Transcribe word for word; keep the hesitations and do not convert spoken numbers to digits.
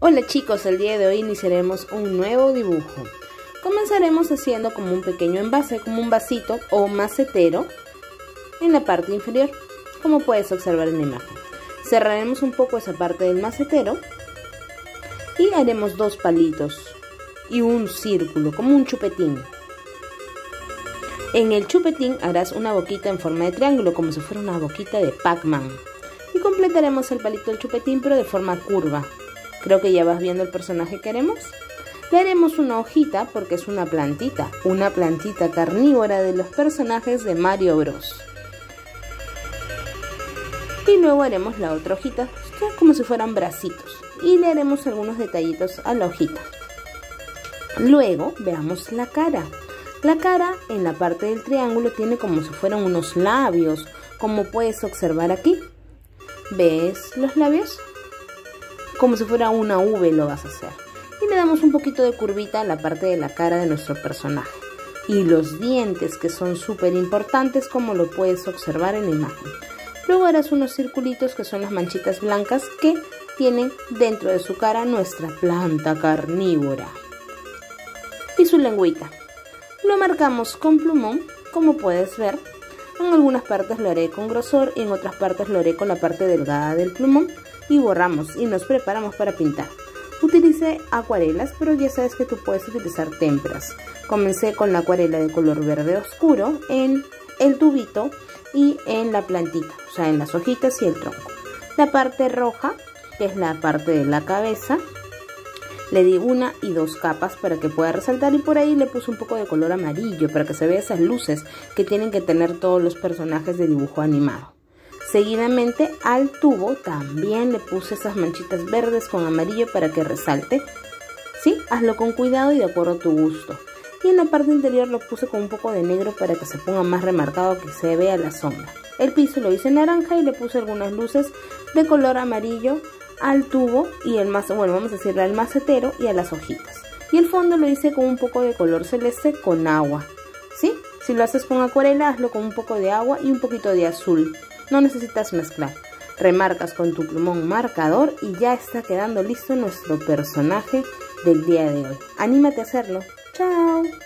Hola chicos, el día de hoy iniciaremos un nuevo dibujo. Comenzaremos haciendo como un pequeño envase, como un vasito o macetero en la parte inferior, como puedes observar en la imagen. Cerraremos un poco esa parte del macetero y haremos dos palitos y un círculo, como un chupetín. En el chupetín harás una boquita en forma de triángulo, como si fuera una boquita de Pac-Man. Y completaremos el palito del chupetín, pero de forma curva. Creo que ya vas viendo el personaje que haremos. Le haremos una hojita porque es una plantita, una plantita carnívora de los personajes de Mario Bros. Y luego haremos la otra hojita, como si fueran bracitos. Y le haremos algunos detallitos a la hojita. Luego veamos la cara. La cara en la parte del triángulo tiene como si fueran unos labios, como puedes observar aquí. ¿Ves los labios? Como si fuera una V lo vas a hacer. Y le damos un poquito de curvita a la parte de la cara de nuestro personaje. Y los dientes, que son súper importantes, como lo puedes observar en la imagen. Luego harás unos circulitos que son las manchitas blancas que tienen dentro de su cara nuestra planta carnívora. Y su lengüita. Lo marcamos con plumón, como puedes ver. En algunas partes lo haré con grosor y en otras partes lo haré con la parte delgada del plumón. Y borramos y nos preparamos para pintar. Utilicé acuarelas, pero ya sabes que tú puedes utilizar témperas. Comencé con la acuarela de color verde oscuro en el tubito y en la plantita, o sea, en las hojitas y el tronco. La parte roja, que es la parte de la cabeza, le di una y dos capas para que pueda resaltar, y por ahí le puse un poco de color amarillo para que se vea esas luces que tienen que tener todos los personajes de dibujo animado. Seguidamente al tubo también le puse esas manchitas verdes con amarillo para que resalte. Sí, hazlo con cuidado y de acuerdo a tu gusto. Y en la parte interior lo puse con un poco de negro para que se ponga más remarcado, que se vea la sombra. El piso lo hice naranja y le puse algunas luces de color amarillo al tubo y el más, bueno, vamos a decirle al macetero y a las hojitas. Y el fondo lo hice con un poco de color celeste con agua. ¿Sí? Si lo haces con acuarela, hazlo con un poco de agua y un poquito de azul. No necesitas mezclar. Remarcas con tu plumón marcador y ya está quedando listo nuestro personaje del día de hoy. Anímate a hacerlo. ¡Chao!